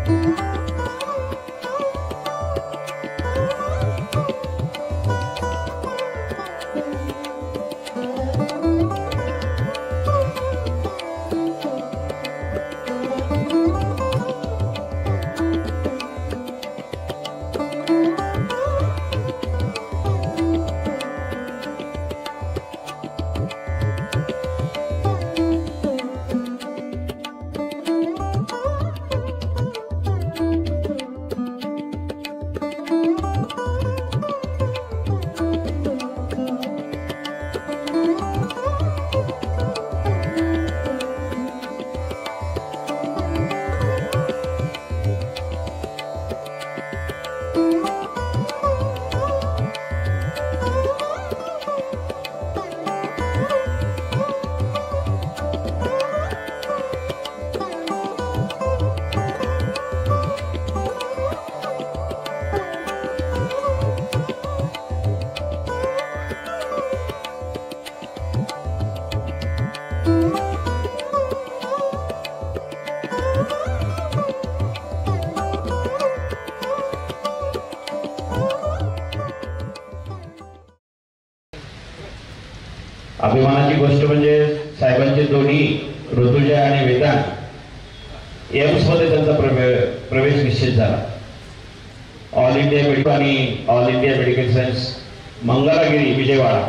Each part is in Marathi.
अभिमानाची गोष्ट म्हणजे साहेबांचे दोन्ही ऋतुजा आणि वेदांत एम्समध्ये त्यांचा प्रवेश निश्चित झाला। ऑल इंडिया मेडिकल आणि all India medical science Mangalagiri Vijayawada.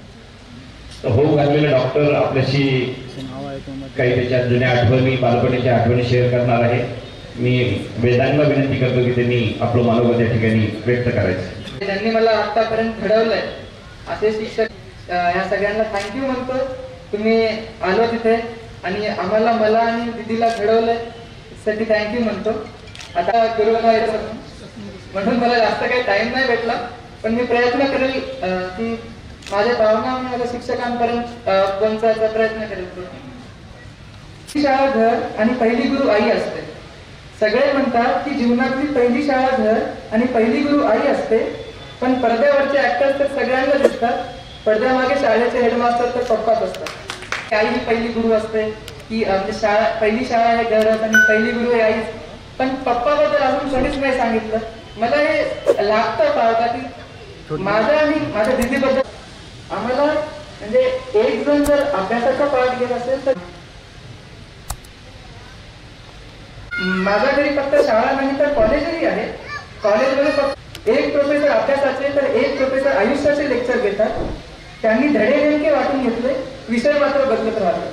हो घातलेले डॉक्टर आपल्याशी काही त्याच्या जुन्या आठवणी बालपणीच्या आठवणी शेअर करणार आहे। मी वेदांना विनंती करतो की त्यांनी आपलं मनोगत या ठिकाणी व्यक्त करायचं। त्यांनी मला आतापर्यंत घडवलंय असे शिक्षक या सगळ्यांना थँक्यू म्हणतो। तुम्ही आलो तिथे आणि आम्हाला मला आणि दीदीला घडवलंय त्यासाठी थँक्यू म्हणतो। आता गुरुवार म्हणून मला जास्त काही टाइम नाही भेटला, पण मी प्रयत्न करेल की माझ्या भावना माझ्या शिक्षकांपर्यंत पोहोचवायचा प्रयत्न करेल। शाळा घर आणि पहिली गुरु आई असते। सगळे म्हणतात की जीवनातली पहिली शाळा घर आणि पहिली गुरु आई असते, पण पडद्यावरचे ऍक्टर्स तर सगळ्यांना दिसतात, पडद्यामागे शाळेचे हेडमास्टर तर पप्पाच असतात। आई ही पहिली गुरु असते की शाळा पहिली शाळा आहे घरात आणि पहिली गुरु आहे आई, पण पप्पाबद्दल अजून कोणीच नाही सांगितलं। मला हे लागतं पाहता की माझ्या आणि माझ्या दीदीबद्दल आम्हाला म्हणजे एक जण जर अभ्यासाचा पाठ घेत असेल तर माझ्या घरी फक्त शाळा नाही तर कॉलेजही आहे। कॉलेजमध्ये फक्त एक प्रोफेसर अभ्यासाचे तर एक प्रोफेसर आयुष्याचे लेक्चर घेतात। त्यांनी धडे नेमके वाटून घेतले, विषय मात्र बदलत राहतो।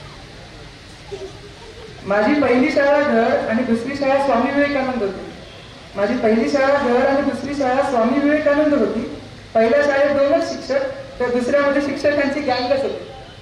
माझी पहिली शाळा घर आणि दुसरी शाळा स्वामी विवेकानंद होती। माझी पहिली शाळा घर आणि दुसरी शाळा स्वामी विवेकानंद होती। पहिल्या शाळेत 2च शिक्षक तर दुसऱ्यामध्ये शिक्षकांची गँगच होती।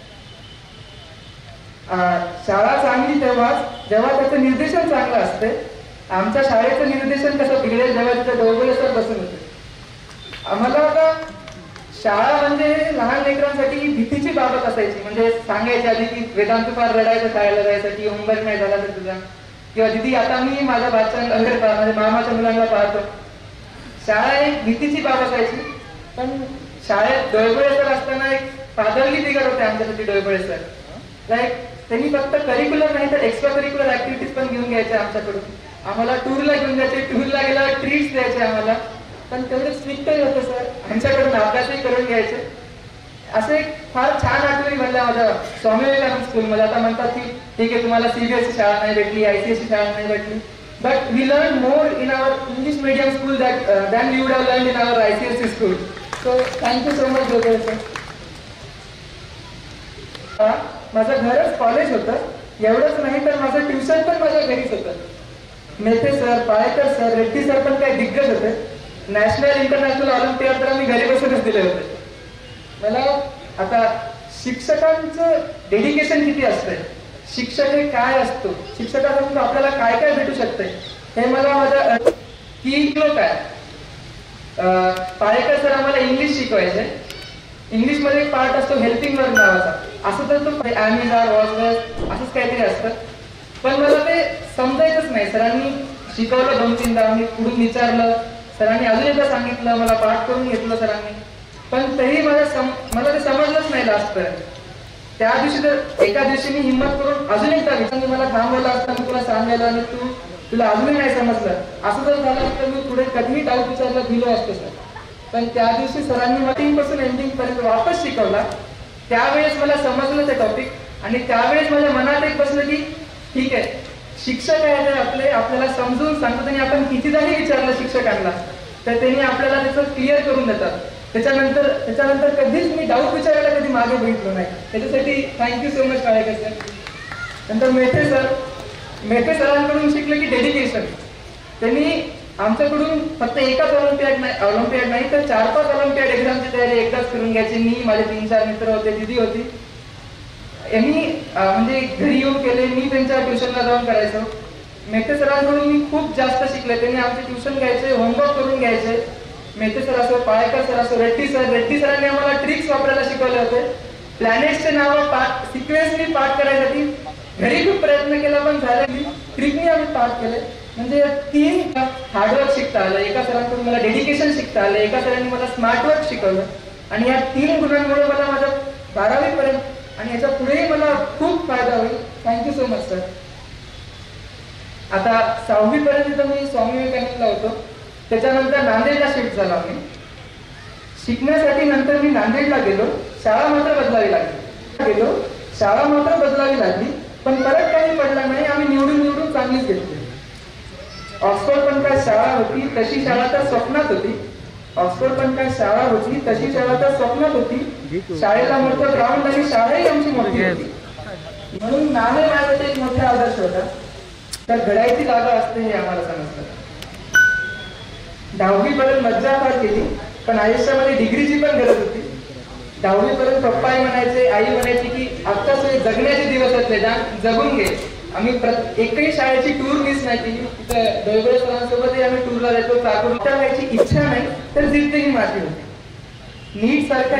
शाळा चांगली तेव्हाच जेव्हा त्याचं निर्देशन चांगलं असते। आमच्या शाळेचं निर्देशन कसं बिघडेल जेव्हा तिथे डोंगरे सर बसून होते। आम्हाला आता शाळा म्हणजे लहान लेकरांसाठी भीतीची बाबत असायची। म्हणजे सांगायची आधी की वेदांत फार रडायचं शाळेला जायसाठी, होमवर्क नाही झाला तर तुझा, किंवा दीदी आता मी माझ्या बाच्यांना माझ्या मामाच्या मुलांना पाहतो। शाळा एक भीतीची बाब असायची, पण शाळेत डोळबळे सर असताना एक फादरली फिगर होते आमच्यासाठी डोळबळे सर। लाईक त्यांनी फक्त करिक्युलर नाही तर एक्स्ट्रा करिक्युलर ऍक्टिव्हिटीज पण घेऊन घ्यायचे आमच्याकडून। आम्हाला टूरला घेऊन जायचे, टूरला गेल्यावर ट्रीट्स द्यायचे आम्हाला, पण तेवढे स्ट्रिक्टही होते सर, आमच्याकडून अभ्यासही करून घ्यायचे। असे फार छान आठवणी बनल्या माझ्या स्वामी विवेकानंद स्कूलमध्ये। आता म्हणतात की ठीक आहे तुम्हाला सीबीएसई शाळा नाही भेटली, आयसीएसई शाळा नाही भेटली, but we learn more in our English medium school than we would have learn in our ICSE school. So thank you so much Dole sir. माझं घरच कॉलेज होतं, एवढंच नाही तर माझं ट्युशन पण माझ्या घरीच होतं। Methe sir, Palekar sir, Reddy sir पण काही दिग्गज होते। नॅशनल इंटरनॅशनल ऑलिम्पियाड तर आम्ही घरी बसूनच दिले होते। मला आता शिक्षकांचं डेडिकेशन किती असतंय, शिक्षक हे काय असतो, शिक्षकाकडून आपल्याला काय काय भेटू शकते हे मला माझ्या की काय पाळेकर सर आम्हाला इंग्लिश शिकवायचे। इंग्लिश मध्ये एक पार्ट असतो हेल्पिंग वर्क नावाचा, असं तर तो ॲमीज आर वॉज असंच काहीतरी असतं, पण मला ते समजायचंच नाही। सरांनी शिकवलं 2-3दा, मी पुढून विचारलं, सरांनी अजून एकदा सांगितलं, मला पाठ करून घेतलं सरांनी, पण तरी मला ते समजलंच नाही लास्टपर्यंत। त्या दिवशी तर एका दिवशी मी हिंमत करून अजून एकदा विचारलं, मला थांबवलं असतं मी तुला सांगायला आणि तू तुला अजूनही नाही समजलं, असं जर झालं तर मी पुढे कधीही डाऊट विचारला दिलो असतो सर. पण त्या दिवशी सरांनी मला पासून एंडिंग पर्यंत वापस शिकवला. त्यावेळेस मला समजलं ते टॉपिक आणि त्यावेळेस माझ्या मनात एक बसलं की ठीक आहे, शिक्षक आहे आपल्याला समजून सांगतात आणि आपण कितीदाही विचारलं शिक्षकांना तर त्यांनी आपल्याला त्याचं क्लिअर करून देतात. त्याच्यानंतर कधीच मी डाऊट विचारायला कधी मागे बघितलो नाही. त्याच्यासाठी thank you so much Kalekar sir. नंतर मेथे सरांकडून शिकलं की डेडिकेशन. त्यांनी आमच्याकडून फक्त एकाच ऑलिम्पियाड नाही तर 4-5 ऑलिम्पियाड एक्झामची तयारी एकदाच करून घ्यायची. मी, माझे 3-4 मित्र होते, दिदी होती. यांनी म्हणजे घरी येऊन केले, मी त्यांच्या ट्युशनला जाऊन करायचो. मेथे सरांकडून मी खूप जास्त शिकले. त्यांनी आमचे ट्युशन घ्यायचे, होमवर्क करून घ्यायचे. मेथे सर असो, पाळेकर सर असो, रेड्डी सरांनी आम्हाला ट्रिक्स वापरायला शिकवले होते. प्लॅनेट्सचे नाव सिक्वेन्सनी पाठ करायसाठी घरी खूप प्रयत्न केला पण झाले नाही. ट्रिकनी आम्ही पाठ केले. म्हणजे 3 हार्डवर्क शिकता आलं. एका सरांकडून मला डेडिकेशन शिकता आलं, एका सरांनी मला स्मार्ट वर्क शिकवलं आणि या 3 गुणांमुळे मला माझ्या 12वी पर्यंत आणि याच्या पुढेही मला खूप फायदा होईल. Thank you so much sir. आता 6वी पर्यंत मी स्वामी विवेकानंदला होतो. त्याच्यानंतर नांदेडला शिफ्ट झाला. मी शिकण्यासाठी नंतर मी नांदेडला गेलो. शाळा मात्र बदलावी लागली पण फरक काही पडला नाही. आम्ही निवडून चांगलीच घेतली. ऑक्सफोर्ड पण काय शाळा होती तशी शाळा तर स्वप्नात होती. शाळेला मोठं ग्राउंड आणि शाळाही आमची मोठी होती. म्हणून नाणे माझ्यासाठी एक मोठा आदर्श होता. तर घडायची जागा असते हे आम्हाला समजलं. 10वी पर्यंत मज्जा फार केली पण आयुष्यामध्ये डिग्रीची पण गरज होती. 10वी पर्यंत पप्पा आई म्हणायची की आता जगण्याचे दिवस असले जगून घे. आम्ही एकही शाळेची टूर मिस नाही केली. तिथं दळबळे सरांसोबतही आम्ही टूरला जायचो. चाकूरच्या व्हायची इच्छा नाही तर जिद्दही माझी होती. नीट सारख्या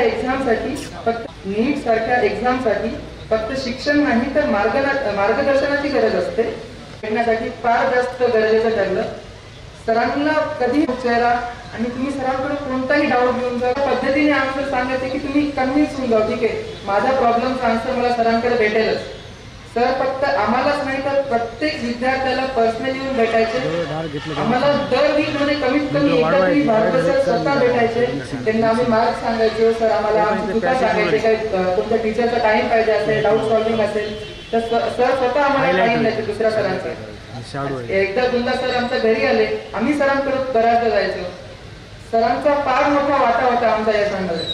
एक्झामसाठी फक्त शिक्षण नाही तर मार्गदर्शनाची गरज असते. शिकण्यासाठी फार जास्त गरजेचं ठरलं. सरांना कधी चेहरा आणि तुम्ही सरांकडे कोणताही डाऊट घेऊन जा पद्धतीने आन्सर सांगायचे की तुम्ही कन्व्हिन्स होऊन जाऊ. ठीक आहे, माझ्या प्रॉब्लेमचा आन्सर मला सरांकडे भेटेलच. सर फक्त आम्हालाच नाही तर प्रत्येक विद्यार्थ्याला पर्सनली येऊन भेटायचे. आम्हाला दर वीक मध्ये कमीत कमी एकदा तरी भारत स्वतः भेटायचे. त्यांना आम्ही मार्क्स सांगायचो. सर आम्हाला चुका सांगायचे, काही कोणत्या टीचरचा टाइम पाहिजे असेल, डाऊट सॉल्व्हिंग असेल तर सर स्वतः आम्हाला टाइम द्यायचे. दुसऱ्या सरांचा एकदा 2दा सर आमच्या घरी आले. आम्ही सरांकडे बऱ्याचदा जायचो. सरांचा फार मोठा वाटा होता आमच्या यशामध्ये.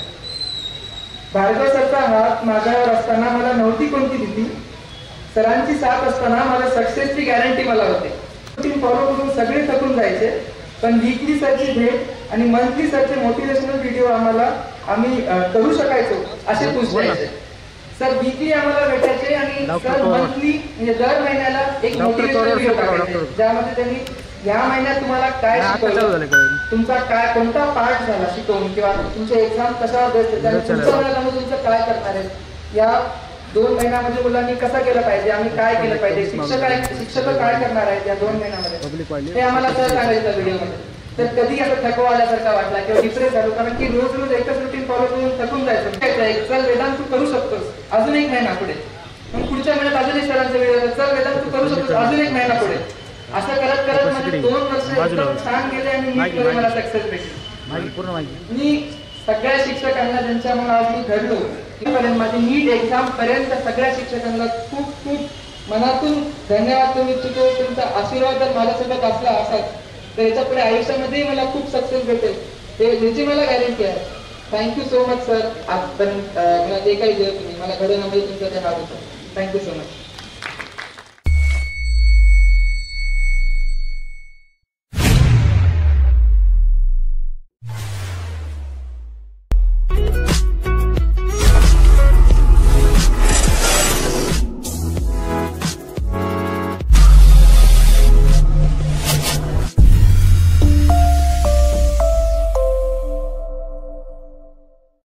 भार्गव सरचा हात माझ्यावर असताना मला नव्हती कोणती भीती. सरांची साथ असताना मला सक्सेसची गॅरंटी मला होते. फॉलो करून सगळे थकून जायचे पण वीकली सरची भेट आणि मंथली सरचे मोटिवेशनल व्हिडिओ आम्ही करू शकायचो असे खुश व्हायचे. सर वीकली आम्हाला भेटायचे आणि सर मंथली म्हणजे दर महिन्याला एक मोटिवेशनल व्हिडिओ टाकायचे ज्यामध्ये त्यांनी या महिन्यात तुम्हाला काय शिकवलं, तुमचा काय कोणता पार्ट झाला शिकवून किंवा तुमचे एक्झाम कशावर बेस्ट आहे, तुमचं काय करणार आहे, या 2 महिन्यामध्ये मुलांनी कसं केलं पाहिजे, आम्ही काय केलं पाहिजे, शिक्षक काय करणार आहेत या 2 महिन्यामध्ये ते आम्हाला सर सांगायचं व्हिडिओमध्ये. तर कधी असं थकवा आल्यासारखा वाटला किंवा डिप्रेस झालो कारण की रोज एकच रुटीन फॉलो करून थकून जायचं. चल वेदांत तू करू शकतोस, अजून एक महिना पुढे, मग पुढच्या महिन्यात अजून एक सरांचा व्हिडिओ, चल वेदांत तू करू शकतोस, अजून एक महिना पुढे. असं करत करत माझे 2 वर्ष एकदम छान गेले आणि मला सक्सेस भेटली. मी सगळ्या शिक्षकांना ज्यांच्यामुळे आज मी घडलो माझी नीट एक्झाम पर्यंत सगळ्या शिक्षकांना खूप खूप मनातून धन्यवाद देऊ इच्छितो. तुमचा आशीर्वाद जर माझ्यासोबत असला असाच तर याच्या पुढे आयुष्यामध्ये मला खूप सक्सेस भेटेल याची मला गॅरंटी आहे. Thank you so much sir. आजपर्यंत मला जे काही दिलं तुम्ही मला घडवण्यामध्ये तुमचा ते हात होता. Thank you so much.